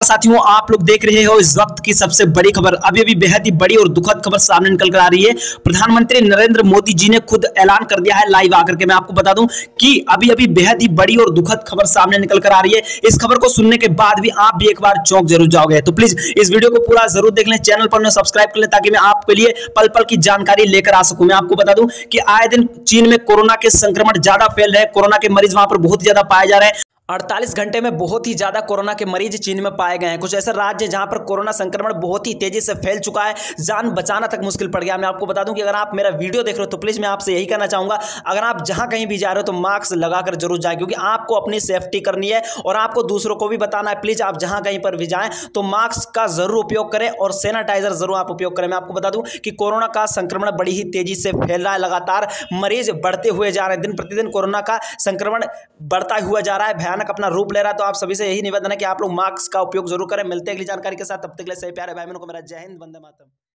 साथियों, आप लोग देख रहे हो इस वक्त की सबसे बड़ी खबर। अभी अभी बेहद ही बड़ी और दुखद खबर सामने निकल कर आ रही है। प्रधानमंत्री नरेंद्र मोदी जी ने खुद ऐलान कर दिया है लाइव आकर के। मैं आपको बता दूं कि अभी अभी बेहद ही बड़ी और दुखद खबर सामने निकल कर आ रही है। इस खबर को सुनने के बाद भी आप भी एक बार चौंक जरूर जाओगे। तो प्लीज इस वीडियो को पूरा जरूर देख लें, चैनल पर सब्सक्राइब कर लें ताकि मैं आपके लिए पल पल की जानकारी लेकर आ सकूं। मैं आपको बता दूं कि आए दिन चीन में कोरोना के संक्रमण ज्यादा फैल रहे हैं। कोरोना के मरीज वहां पर बहुत ज्यादा पाए जा रहे हैं। 48 घंटे में बहुत ही ज्यादा कोरोना के मरीज चीन में पाए गए हैं। कुछ ऐसे राज्य जहां पर कोरोना संक्रमण बहुत ही तेजी से फैल चुका है, जान बचाना तक मुश्किल पड़ गया। मैं आपको बता दूं कि अगर आप मेरा वीडियो देख रहे हो तो प्लीज मैं आपसे यही कहना चाहूंगा, अगर आप जहां कहीं भी जा रहे हो तो मास्क लगाकर जरूर जाए, क्योंकि आपको अपनी सेफ्टी करनी है और आपको दूसरों को भी बताना है। प्लीज आप जहां कहीं पर भी जाएं तो मास्क का जरूर उपयोग करें और सैनिटाइजर जरूर आप उपयोग करें। मैं आपको बता दूं कि कोरोना का संक्रमण बड़ी ही तेजी से फैल रहा है, लगातार मरीज बढ़ते हुए जा रहे हैं। दिन प्रतिदिन कोरोना का संक्रमण बढ़ता हुआ जा रहा है, भयानक अपना रूप ले रहा है। तो आप सभी से यही निवेदन है कि आप लोग मास्क का उपयोग जरूर करें। मिलते हैं अगली जानकारी के साथ, तब तक के लिए सही प्यारे भाई बहनों को मेरा जय हिंद, वंदे मातरम।